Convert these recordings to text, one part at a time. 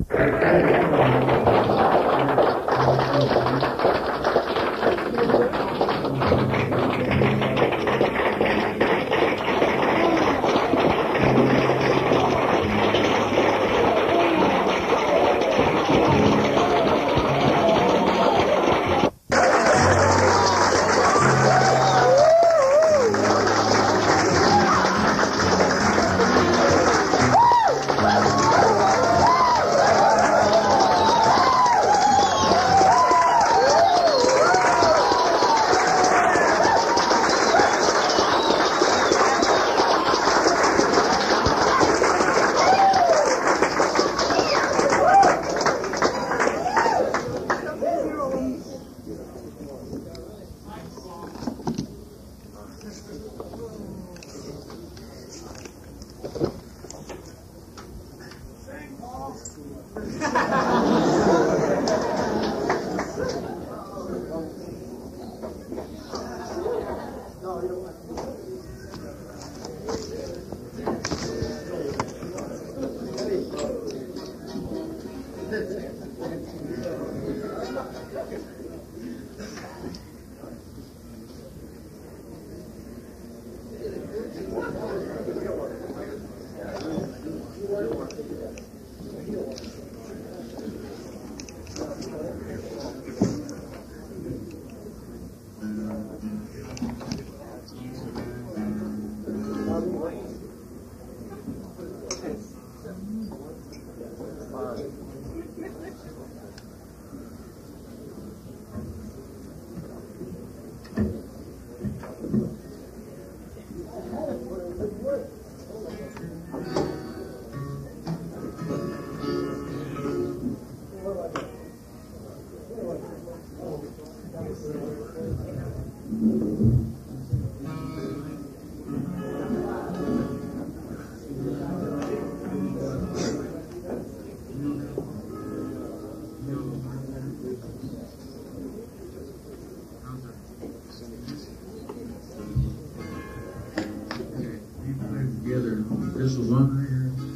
This was on there.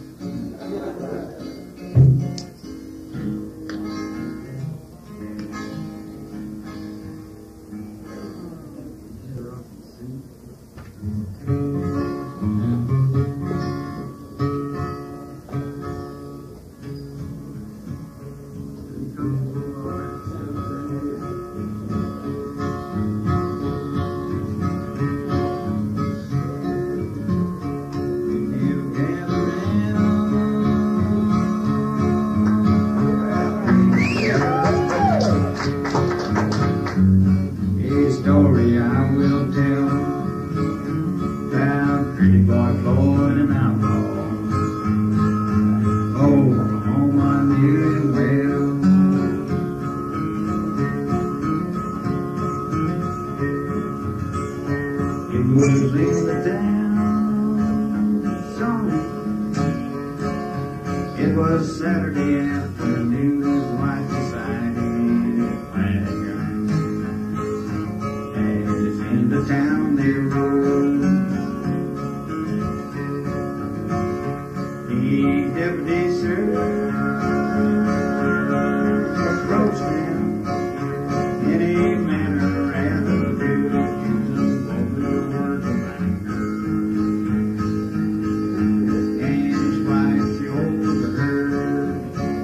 It was Saturday afternoon, his wife decided to plant a gun. As into town they rode. The deputy sir approached him in a manner rather rude, using vulgar words of anger. And his wife, she overheard.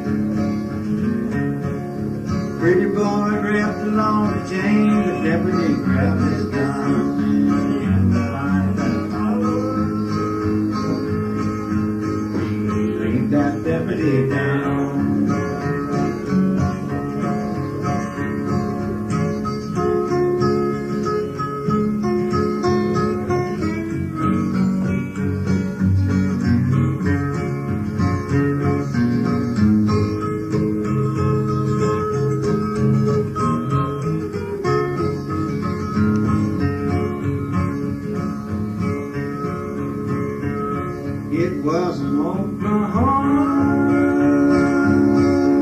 Pretty boy grabbed along the chain, the deputy grabbed his gun, and the fight that followed. He laid that deputy down. It was in Oklahoma,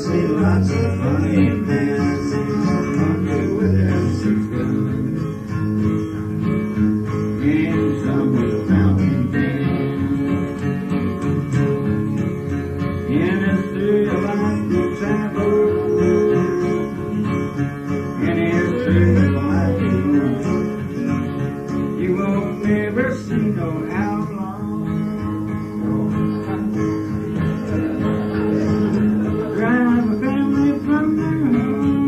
see lots of funny men hungry with their six guns, and some with a fountain pen. In a street of life to travel, in a street of life you won't never see no outlaw. Drive a family from their home.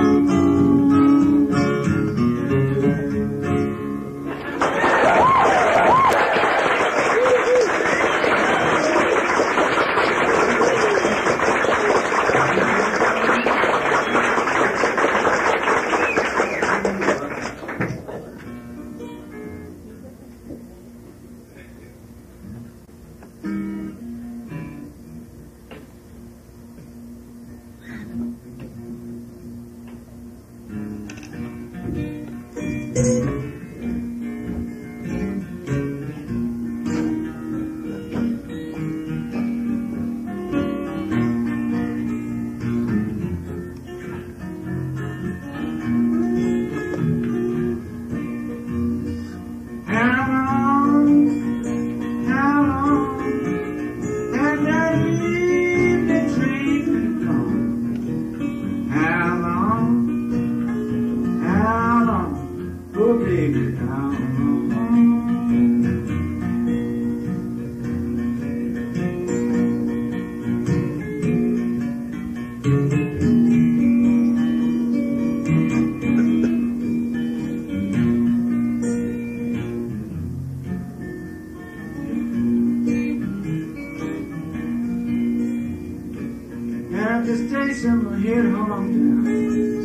At the station, we're here home now.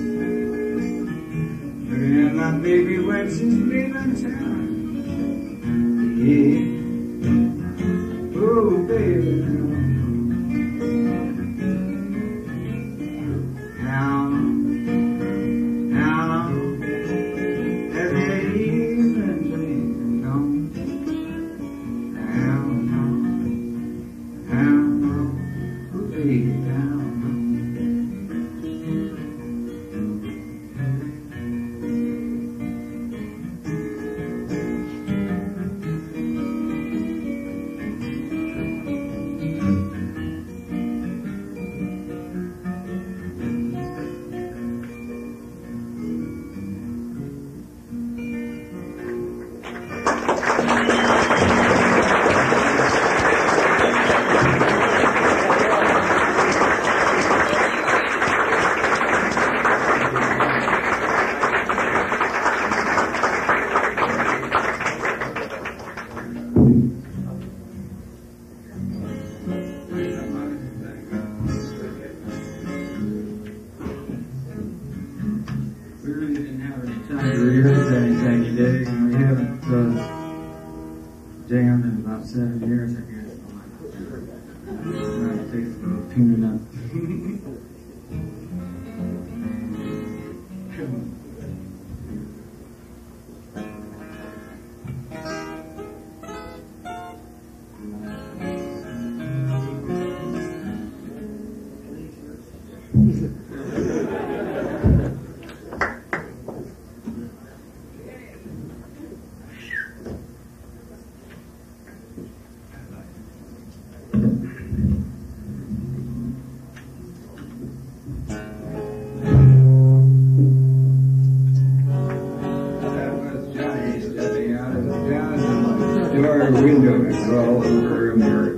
Looking at my baby when she's leaving town. Yeah. Oh, baby. How long has the evening been gone? How long, oh, baby, how long? We really didn't have any time to rehearse anything today, and we haven't jammed in about 7 years, I guess. It takes some tuning up. Door window is all over America.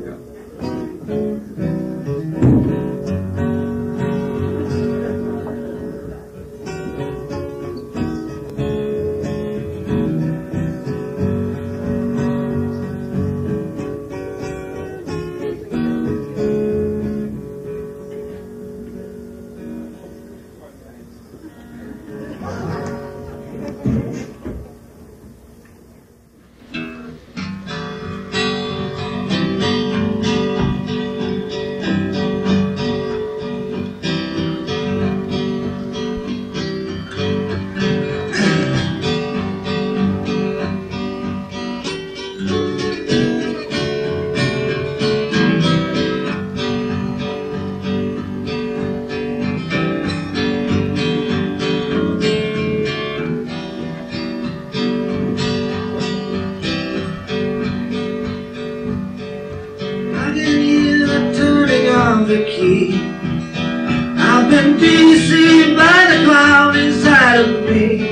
I've been deceived by the cloud inside of me.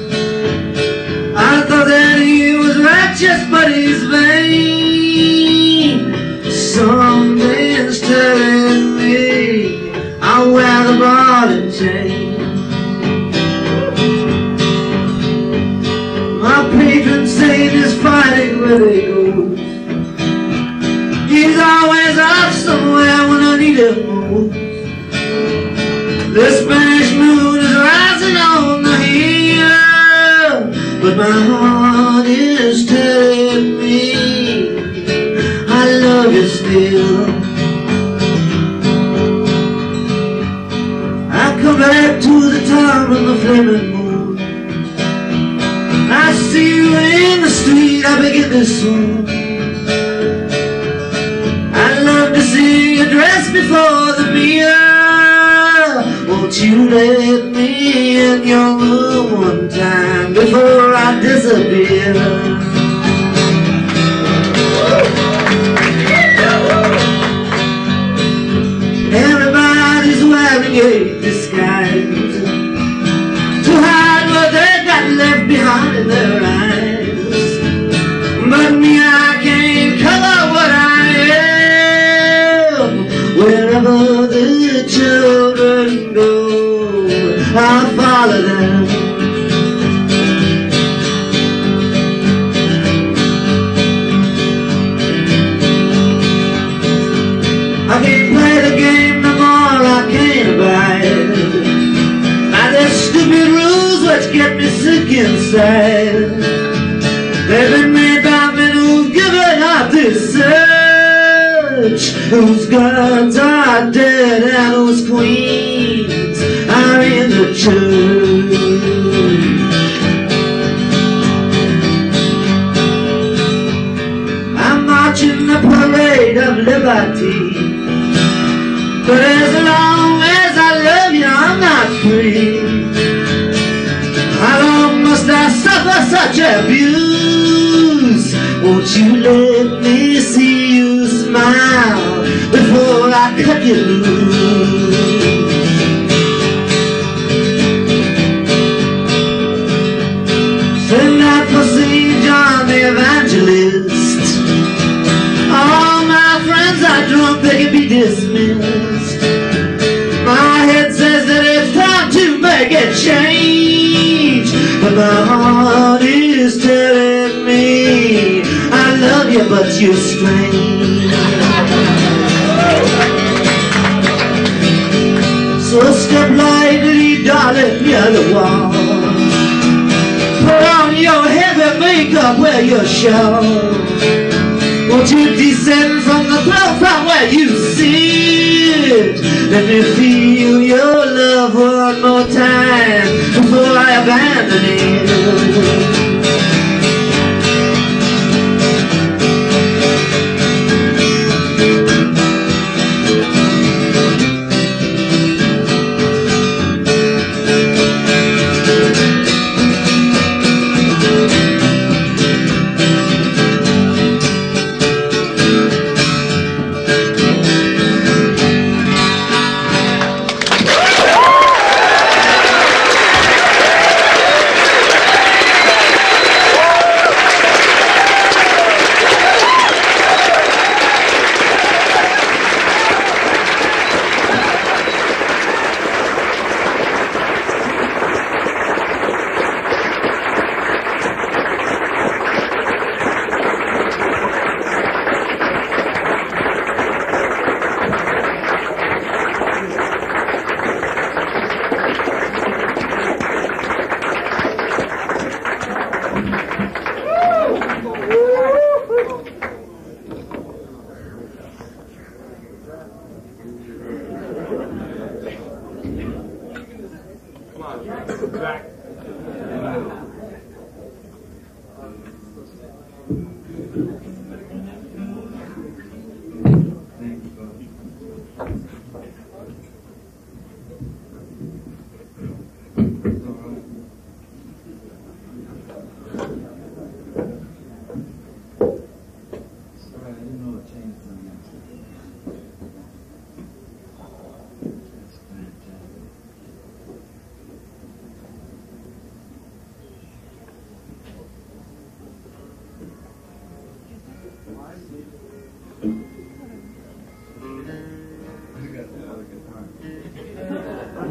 I thought that he was righteous, but he's vain. Something's telling me I'll wear the ball and chain. My patron saint is fighting with a ghost. He's always off somewhere when I need him most. The Spanish moon is rising on the hill, but my heart is telling me I love you still. I come back to the town on the flaming moon. I see you in the street, I begin this song. I love to see you dressed before the mirror. Won't you let me in your room one time before I disappear? Everybody's wearing a disguise to hide what they got left behind in their eyes. But me, I can't cover what I am. Wherever the children go, I'll follow them. I can't play the game no more, I can't abide by their stupid rules which get me sick inside. They've been made by men who've given up this search, whose gods are dead and whose queens are in the church. I'm marching the parade of liberty, but as long as I love you, I'm not free. How long must I suffer such abuse? Won't you let me see you smile before I cut you loose? Send out for St. John the Evangelist. All my friends are drunk, they can be dismissed. My head says that it's time to make a change, but my heart is telling me I love you, but you're strange. So step lightly, darling, near the wall. Put on your heavy makeup, wear your shawl. Won't you descend from the throne from where you sit? Let me feel your love one more time before I abandon it.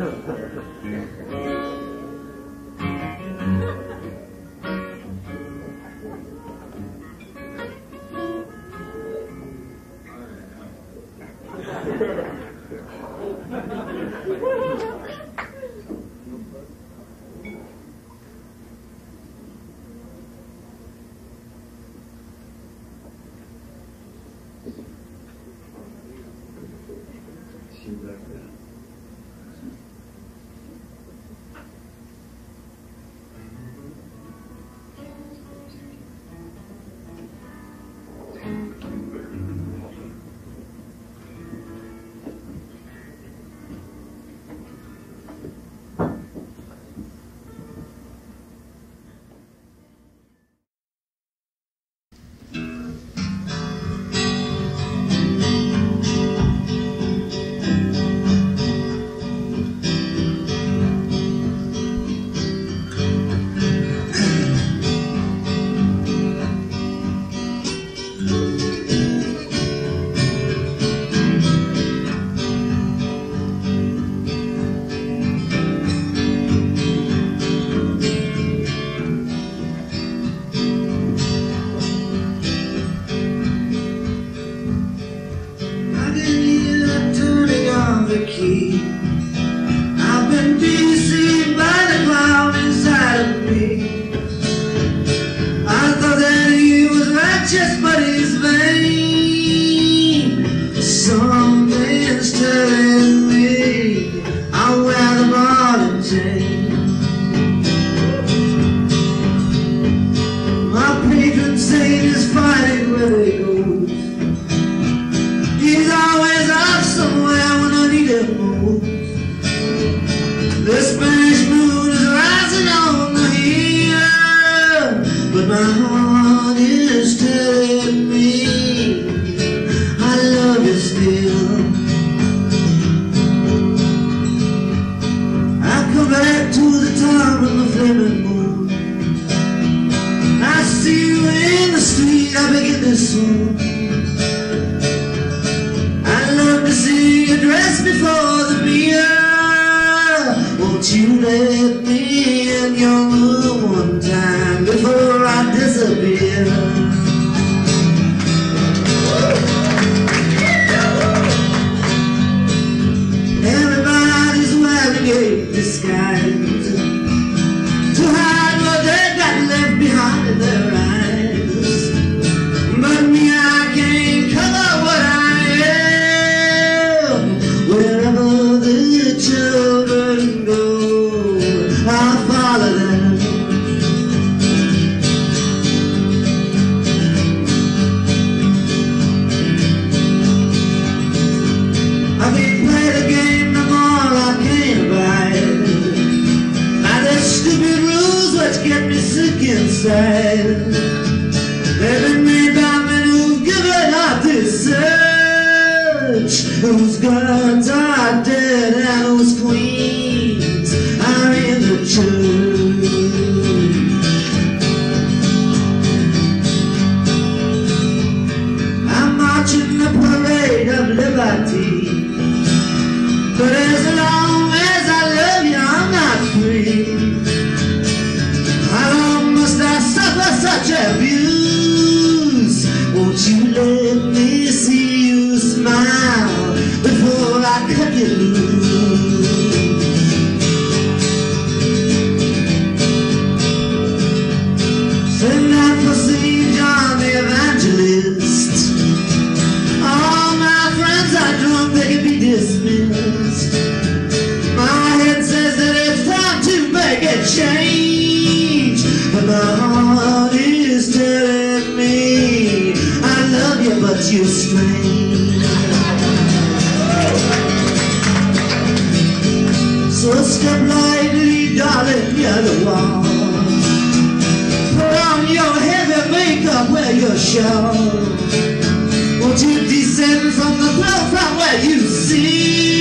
I've been deceived by the cloud inside of me. I thought that he was righteous, but he's vain. Something's telling me I'll wear the ball and chain. My patron saint is fighting where he goes. He's always off somewhere when I need him most. The Spanish moon is rising on the hill, but my heart is telling me I love you still. I come back to the town of the flaming moon. I see you in the street, I begin this song. See you dressed before the mirror. Won't you let me in your room one time before I disappear? Everybody's wearing a disguise to hide what they got left behind in their eyes. But me, I can't cover what I am. Wherever the children go, I'll follow them. I can't play the game no more, I can't abide by the stupid rules which get me sick inside. They've been made by men who've given up this search, whose gods are dead and whose queens are in the church. I'm marching the parade of liberty, but as long as I love you, I'm not free. How long must I suffer such abuse? Won't you let me see you smile before I cut you loose? Send out for St. John the Evangelist. All my friends are drunk, they can be dismissed. My head says that it's time to make a change, but my heart is telling me I love you, but you're strange. So step lightly, darling, near the wall. Put on your heavy makeup, wear your shawl. Won't you descend from the throne from where you see?